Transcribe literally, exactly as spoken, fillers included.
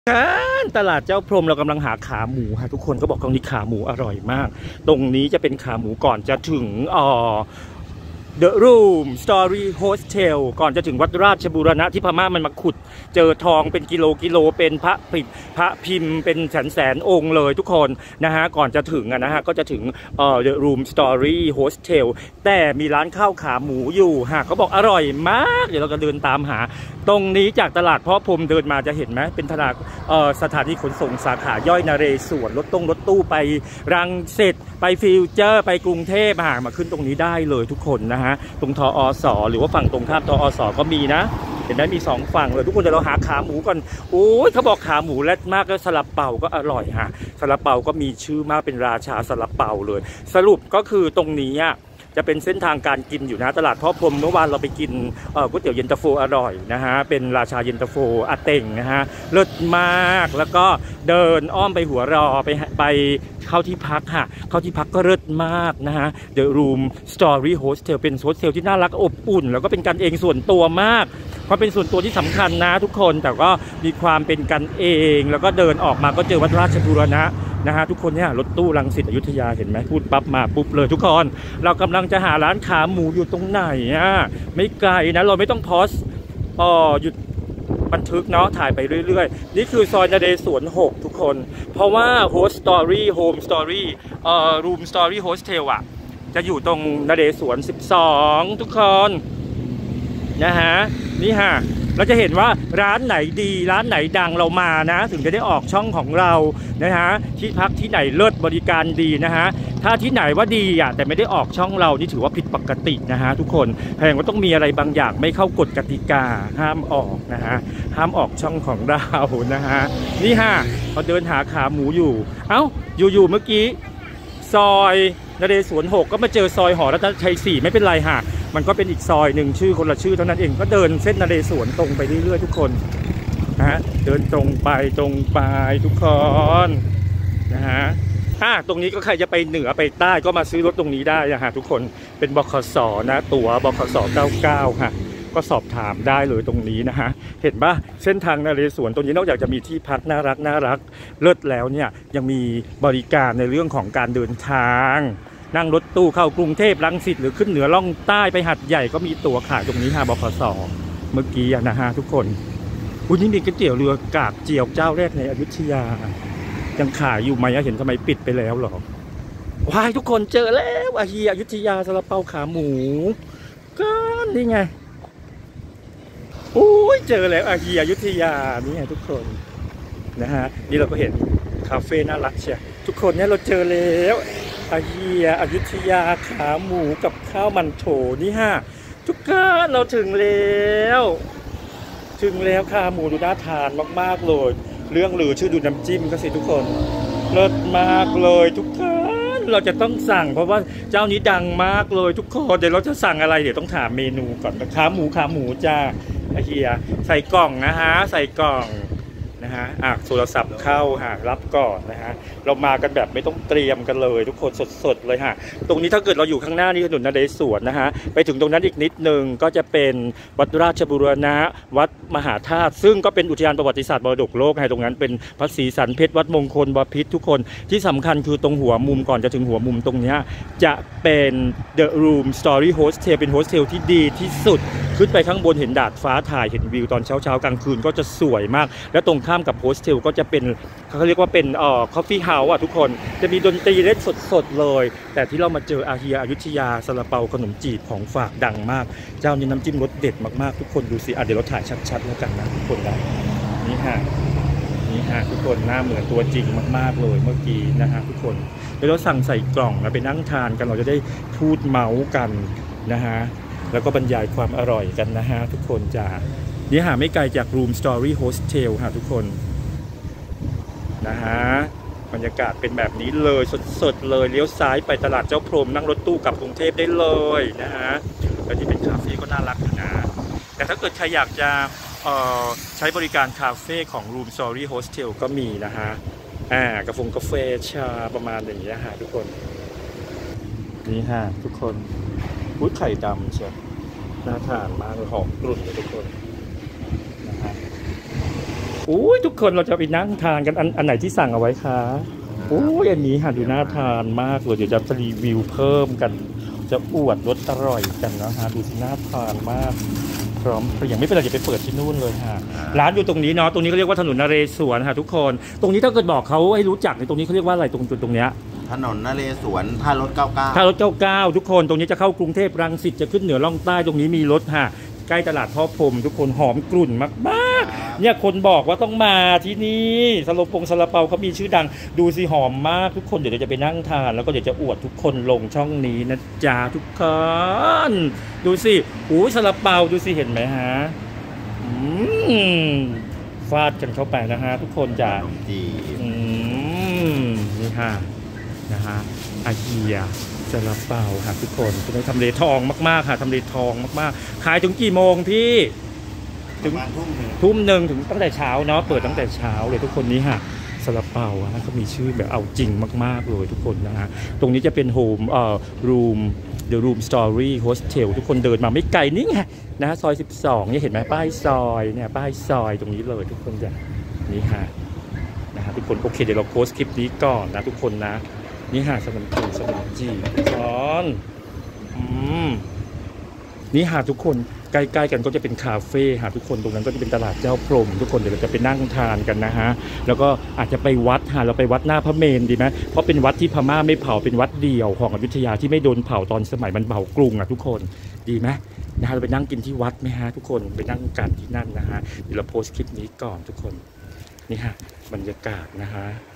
ตลาดเจ้าพรมเรากำลังหาขาหมูค่ะทุกคนก็บอกตรงนี้ขาหมูอร่อยมากตรงนี้จะเป็นขาหมูก่อนจะถึงอ่อ The Room Story Hostel ก่อนจะถึงวัดราชบูรณะที่พม่ามันมาขุดเจอทองเป็นกิโลกิโลเป็นพระพิมพ์พระพิมพ์เป็นแสนแสนองค์เลยทุกคนนะฮะก่อนจะถึงนะฮะก็จะถึงเอ่อ The Room Story Hostel แต่มีร้านข้าวขาหมูอยู่ฮะเขาบอกอร่อยมากเดี๋ยวเราจะเดินตามหาตรงนี้จากตลาดพ่อพรมเดินมาจะเห็นไหมเป็นตลาดเอ่อสถานีขนส่งสาขาย่อยนเรศวรรถตู้รถตู้ไปรังสิตไปฟิวเจอร์ไปกรุงเทพหามาขึ้นตรงนี้ได้เลยทุกคนนะฮะตรงทอสหรือว่าฝั่งตรงข้ามทอสก็มีนะเห็นไหมมีสองฝั่งเลยทุกคนเดี๋ยวเราหาขาหมูก่อนโอ้ยเขาบอกขาหมูแรดมากแล้วซาลาเปาก็อร่อยฮะซาลาเปาก็มีชื่อมากเป็นราชาซาลาเปาเลยสรุปก็คือตรงนี้จะเป็นเส้นทางการกินอยู่นะตลาดพ่อพรมเมื่อวานเราไปกินก๋วยเตี๋ยวเย็นตาโฟอร่อยนะฮะเป็นราชาเย็นตาโฟอาเต่งนะฮะเลิศมากแล้วก็เดินอ้อมไปหัวรอไปไปเข้าที่พักค่ะเข้าที่พักก็เลิศมากนะฮะ The Room Story Hostel เป็นโฮสเทลที่น่ารักอบอุ่นแล้วก็เป็นกันเองส่วนตัวมากความเป็นส่วนตัวที่สำคัญนะทุกคนแต่ก็มีความเป็นกันเองแล้วก็เดินออกมาก็เจอวัดราชบูรณะนะฮะทุกคนเนี่ยรถตู้รังสิตอยุธยาเห็นไหมพูดปั๊บมาปุ๊บเลยทุกคนเรากำลังจะหาร้านขาหมูอยู่ตรงไหนอ่ะไม่ไกลนะเราไม่ต้องพอสอ๋อหยุดบันทึกเนาะถ่ายไปเรื่อยๆนี่คือซอยนเรศวรหกทุกคนเพราะว่า Host Story Home Story เอ่อ Room Story Hostel อ่ะจะอยู่ตรงนเรศวรสิบสองทุกคนนะฮะนี่ฮะเราจะเห็นว่าร้านไหนดีร้านไหนดังเรามานะถึงจะได้ออกช่องของเรานะฮะที่พักที่ไหนเลิศบริการดีนะฮะถ้าที่ไหนว่าดีอ่ะแต่ไม่ได้ออกช่องเรานี่ถือว่าผิดปกตินะฮะทุกคนแสดงว่าต้องมีอะไรบางอย่างไม่เข้ากฎกติกาห้ามออกนะฮะห้ามออกช่องของเรานะฮะนี่ฮะเราเดินหาขาหมูอยู่เอ้าอยู่ๆเมื่อกี้ซอยนเรศวรหกก็มาเจอซอยหอรัตนชัยสี่ไม่เป็นไรฮะมันก็เป็นอีกซอยหนึ่งชื่อคนละชื่อเท่านั้นเองก็เดินเส้นนเรศวรตรงไปเรื่อยๆทุกคนนะฮะเดินตรงไปตรงไปทุกคนนะฮะถ้าตรงนี้ก็ใครจะไปเหนือไปใต้ก็มาซื้อรถตรงนี้ได้นะฮะทุกคนเป็นบขสนะตั๋วบขสเก้าสิบเก้าฮะก็สอบถามได้เลยตรงนี้นะฮะเห็นปะเส้นทางนเรศวรตรงนี้นอกจากจะมีที่พักน่ารักน่ารักเลิศแล้วเนี่ยยังมีบริการในเรื่องของการเดินทางนั่งรถตู้เข้ากรุงเทพรังสิตหรือขึ้นเหนือล่องใต้ไปหัดใหญ่ก็มีตั๋วขายตรงนี้ฮะบขสเมื่อกี้นะฮะทุกคนอุ้ยนี่มีก๋วยเตี๋ยวเรือกากเจียวเจ้าแรกในอยุธยายังขายอยู่ไหมเห็นทำไมปิดไปแล้วหรอว้ายทุกคนเจอแล้วอาเฮียอยุธยาซาลาเปาขาหมูก็นี่ไงโอ้ยเจอแล้วอาเฮียอยุธยานี่ไงทุกคนนะฮะนี่เราก็เห็นคาเฟ่น่ารักเชียวทุกคนเนี่ยเราเจอแล้วอาเฮียอยุธยาขาหมูกับข้าวมันโถนี่ฮะทุกคนเราถึงแล้วถึงแล้วขาหมูดูน่าทานมากๆเลยเรื่องลือชื่อดูน้ำจิ้มก็สิทุกคนเลิศมากเลยทุกคนเราจะต้องสั่งเพราะว่าเจ้านี้ดังมากเลยทุกคนเดี๋ยวเราจะสั่งอะไรเดี๋ยวต้องถามเมนูก่อนขาหมูขาหมูจ้าไอเฮียใส่กล่องนะฮะใส่กล่องนะฮะอ่ะโทรศัพท์เข้าฮะรับก่อนนะฮะเรามากันแบบไม่ต้องเตรียมกันเลยทุกคนสดๆเลยฮะตรงนี้ถ้าเกิดเราอยู่ข้างหน้านี่ถนนนเรศวรนะฮะไปถึงตรงนั้นอีกนิดนึงก็จะเป็นวัดราชบูรณะวัดมหาธาตุซึ่งก็เป็นอุทยานประวัติศาสตร์มรดกโลกฮะตรงนั้นเป็นพระศรีสันเพชรวัดมงคลบพิตรทุกคนที่สำคัญคือตรงหัวมุมก่อนจะถึงหัวมุมตรงนี้จะเป็น The Room Story Hostel เป็นโฮสเทลที่ดีที่สุดขึ้นไปข้างบนเห็นดาดฟ้าถ่ายเห็นวิวตอนเช้าเช้ากลางคืนก็จะสวยมากและตรงข้ามกับโฮสเทลก็จะเป็นเขาเรียกว่าเป็นเอ่อคอฟฟี่เฮาส์อ่ะทุกคนจะมีดนตรีเล่นสดๆเลยแต่ที่เรามาเจออาเฮียอยุธยาซาลาเปาขนมจีบของฝากดังมากเจ้านี้น้ำจิ้มรสเด็ดมากๆทุกคนดูสิอ่ะเดี๋ยวเราถ่ายชัดๆแล้วกันนะทุกคนนะนี่ฮะนี่ฮะทุกคนหน้าเหมือนตัวจริงมากๆเลยเมื่อกี้นะฮะทุกคนเดี๋ยวเราสั่งใส่กล่องแล้วไปนั่งทานกันเราจะได้พูดเมาส์กันนะฮะแล้วก็บรรยายความอร่อยกันนะฮะทุกคนจ้านี่หาไม่ไกลจาก Room Story Hostel ฮะทุกคนนะฮะบรรยากาศเป็นแบบนี้เลยสดๆเลยเลี้ยวซ้ายไปตลาดเจ้าพรมนั่งรถตู้กลับกรุงเทพได้เลยนะฮะแล้วที่เป็นคาเฟ่ก็น่ารักนะแต่ถ้าเกิดใครอยากจะใช้บริการคาเฟ่ของ Room Story Hostel ก็มีนะฮะอ่ากาแฟกาแฟชาประมาณอย่างนี้ฮะทุกคนนี่ฮะทุกคนอุ้ยไข่ดำเชียวน่าทานมากเลยหอมกรุ่นเลยทุกคนนะฮะอุ้ยทุกคนเราจะไปนั่งทานกันอันอันไหนที่สั่งเอาไว้คะอุ้ยอันนี้ค่ะดูน่าทานมากเลยเดี๋ยวจะรีวิวเพิ่มกันจะอวดรสอร่อยกันนะฮะดูสิน่าทานมากพร้อมเพรียงไม่เป็นไรอย่าไปเปิดที่นู่นเลยค่ะร้านอยู่ตรงนี้เนาะตรงนี้เขาเรียกว่าถนนนเรศวรค่ะทุกคนตรงนี้ถ้าเกิดบอกเขาให้รู้จักในตรงนี้เขาเรียกว่าอะไรตรงจุดตรงเนี้ยถนนนเรศวรท่ารถเก้าเก้าท่ารถเก้าเก้าทุกคนตรงนี้จะเข้ากรุงเทพรังสิตจะขึ้นเหนือล่องใต้ตรงนี้มีรถค่ะใกล้ตลาดพ่อพรมทุกคนหอมกลุ่นมากๆเนี่ยคนบอกว่าต้องมาที่นี่ซาลาปงซาลาเปาเขามีชื่อดังดูสิหอมมากทุกคนเดี๋ยวจะไปนั่งทานแล้วก็เดี๋ยวจะอวดทุกคนลงช่องนี้นะจ๊ะทุกคนดูสิหูซาลาเปาดูสิเห็นไหมฮะอืมฟาดกันเข้าไปนะฮะทุกคนจ้ะอืมนี่ค่ะนะฮะอาเกียซาลาเปาค่ะทุกคนตรงนี้ทำเลทองมากๆค่ะทำเลทองมากๆขายถึงกี่โมงพี่ถึงทุ่มหนึ่งถึงตั้งแต่เช้าเนาะเปิดตั้งแต่เช้าเลยทุกคนนี้ค่ะซาลาเปาฮะเขามีชื่อแบบเอาจริงมากๆเลยทุกคนนะฮะตรงนี้จะเป็นโฮมเอ่อรูมเดอะรูมสตอรี่โฮสเทลทุกคนเดินมาไม่ไกลนี่ไงนะซอยสิบสองเนี่ยเห็นไหมป้ายซอยเนี่ยป้ายซอยตรงนี้เลยทุกคนจ้ะนี่ค่ะนะฮะทุกคนโอเคเดี๋ยวเราโพสต์คลิปนี้ก่อนนะทุกคนนะนี่หาดสมันจีสมันจีช้อนอืมนี่หาดทุกคนใกล้ๆกันก็จะเป็นคาเฟ่หาดทุกคนตรงนั้นก็จะเป็นตลาดเจ้าพรหมทุกคนเดี๋ยวเราจะไปนั่งทานกันนะฮะแล้วก็อาจจะไปวัดหาเราไปวัดหน้าพระเมรุดีไหมเพราะเป็นวัดที่พม่าไม่เผาเป็นวัดเดียวของอยุธยาที่ไม่โดนเผาตอนสมัยมันเผากรุงอ่ะทุกคนดีไหมนะฮะเราไปนั่งกินที่วัดไหมฮะทุกคนไปนั่งกันที่นั่นนะฮะเดี๋ยวเราโพสต์คลิปนี้ก่อนทุกคนนี่ฮะบรรยากาศนะฮะ